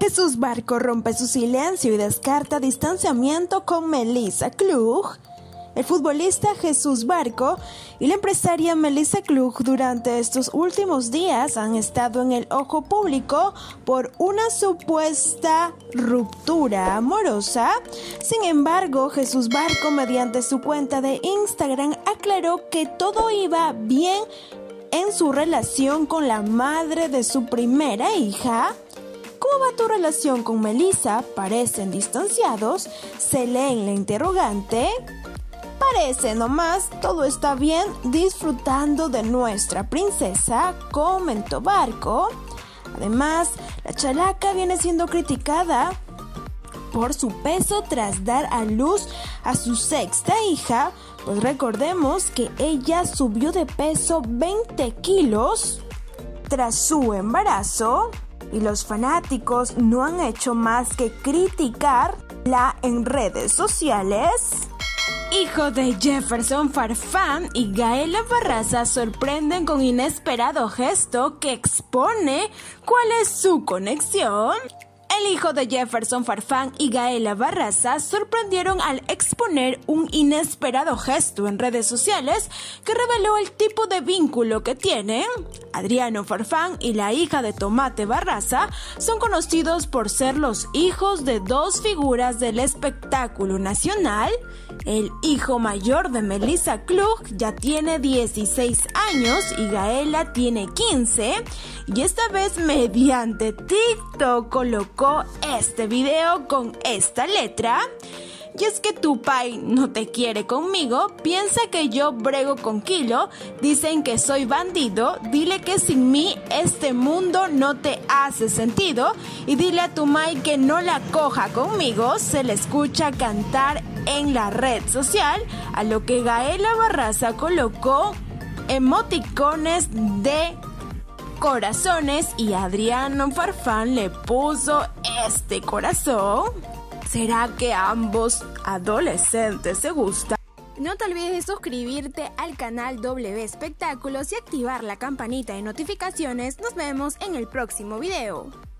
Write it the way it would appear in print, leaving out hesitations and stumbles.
Jesús Barco rompe su silencio y descarta distanciamiento con Melissa Klug. El futbolista Jesús Barco y la empresaria Melissa Klug durante estos últimos días han estado en el ojo público por una supuesta ruptura amorosa. Sin embargo, Jesús Barco, mediante su cuenta de Instagram, aclaró que todo iba bien en su relación con la madre de su primera hija. ¿Cómo va tu relación con Melissa? ¿Parecen distanciados? Se lee en la interrogante. Parece nomás, todo está bien, disfrutando de nuestra princesa, comentó Barco. Además, la chalaca viene siendo criticada por su peso tras dar a luz a su sexta hija, pues recordemos que ella subió de peso 20 kilos tras su embarazo y los fanáticos no han hecho más que criticarla en redes sociales. Hijo de Jefferson Farfán y Gaela Barraza sorprenden con inesperado gesto que expone cuál es su conexión. El hijo de Jefferson Farfán y Gaela Barraza sorprendieron al exponer un inesperado gesto en redes sociales que reveló el tipo de vínculo que tienen. Adriano Farfán y la hija de Tomate Barraza son conocidos por ser los hijos de dos figuras del espectáculo nacional. El hijo mayor de Melissa Klug ya tiene 16 años y Gaela tiene 15, y esta vez mediante TikTok colocó este video con esta letra. Y es que tu pai no te quiere conmigo, piensa que yo brego con kilo, dicen que soy bandido, dile que sin mí este mundo no te hace sentido, y dile a tu mai que no la coja conmigo. Se le escucha cantar en la red social, a lo que Gaela Barraza colocó emoticones de corazones y Adriano Farfán le puso este corazón. ¿Será que ambos adolescentes se gustan? No te olvides de suscribirte al canal W Espectáculos y activar la campanita de notificaciones. Nos vemos en el próximo video.